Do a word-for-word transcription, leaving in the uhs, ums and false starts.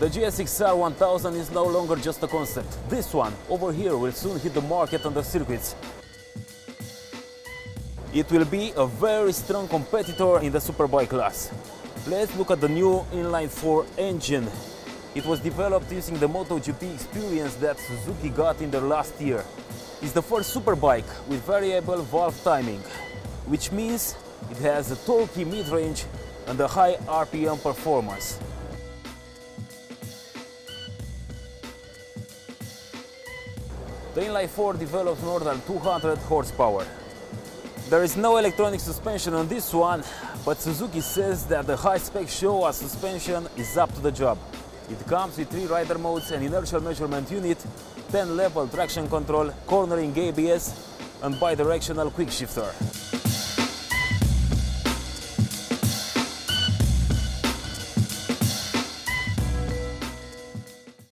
The G S X R one thousand is no longer just a concept. This one, over here, will soon hit the market on the circuits. It will be a very strong competitor in the superbike class. Let's look at the new inline four engine. It was developed using the MotoGP experience that Suzuki got in their last year. It's the first superbike with variable valve timing, which means it has a torquey mid-range and a high R P M performance. The inline four develops more than two hundred horsepower. There is no electronic suspension on this one, but Suzuki says that the high-spec Showa suspension is up to the job. It comes with three rider modes, an inertial measurement unit, ten level traction control, cornering A B S and bidirectional quick shifter.